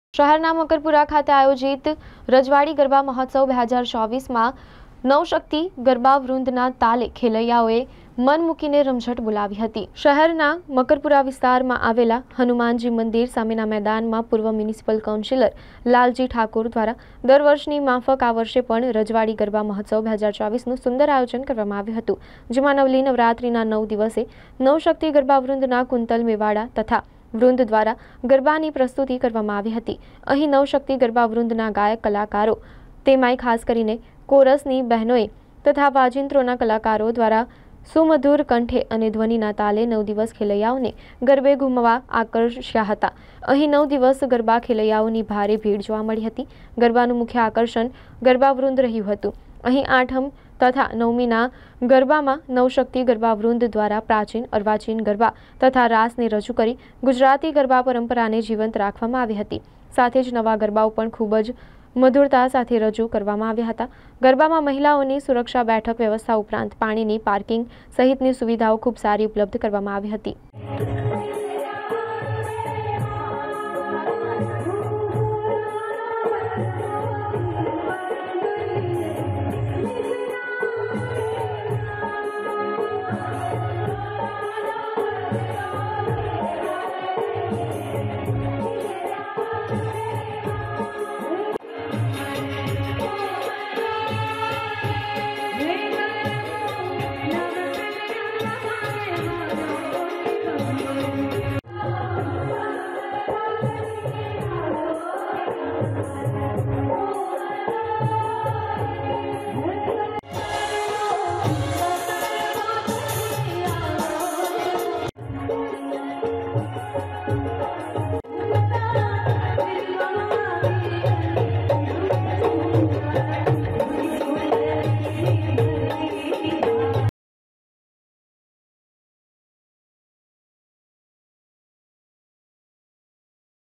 શહેરના મકરપુરા ખાતે આયોજિત રજવાડી ગરબા મહોત્સવ 2024માં નવશક્તિ ગરબા વૃંદના તાલે ખેલૈયાઓએ મન મૂકીને રમઝટ બોલાવી હતી। શહેરના મકરપુરા વિસ્તારમાં આવેલા હનુમાનજી મંદિર સામેના મેદાનમાં પૂર્વ મ્યુનિસિપલ કાઉન્સિલર લાલજી ઠાકોર દ્વારા દર વર્ષની માફક આ વર્ષે પણ રજવાડી ગરબા મહોત્સવ 2024નું સુંદર આયોજન કરવામાં આવ્યું હતું, જેમાં નવલી નવરાત્રિના 9 દિવસે નવશક્તિ ગરબા વૃંદના કુંતલ મેવાડા તથા વૃંદ દ્વારા ગરબાની પ્રસ્તુતિ કરવામાં આવી હતી। અહીં નવશક્તિ ગરબા વૃંદના ગાયક કલાકારો તેમાંય ખાસ કરીને કોરસની બહેનોએ તથા વાજિંત્રોના કલાકારો દ્વારા સુમધુર કંઠે અને ધ્વનિના તાલે 9 દિવસ ખેલૈયાઓને ગરબે ઘૂમવા આકર્ષ્યા હતા। અહીં 9 દિવસ ગરબા ખેલૈયાઓની ભારે ભીડ જોવા મળી હતી। ગરબાનું મુખ્ય આકર્ષણ ગરબા વૃંદ રહ્યું હતું। અહીં આઠમ તથા નવમીના ગરબામાં નવશક્તિ ગરબા વૃંદ દ્વારા પ્રાચીન અર્વાચીન ગરબા તથા રાસને રજૂ કરી ગુજરાતી ગરબા પરંપરાને જીવંત રાખવામાં આવી હતી। સાથે જ નવા ગરબાઓ પણ ખૂબ જ મધુરતા સાથે રજૂ કરવામાં આવ્યા હતા। ગરબામાં મહિલાઓની સુરક્ષા બેઠક વ્યવસ્થા ઉપરાંત પાણીની પાર્કિંગ સહિતની સુવિધાઓ ખૂબ સારી ઉપલબ્ધ કરવામાં આવી હતી।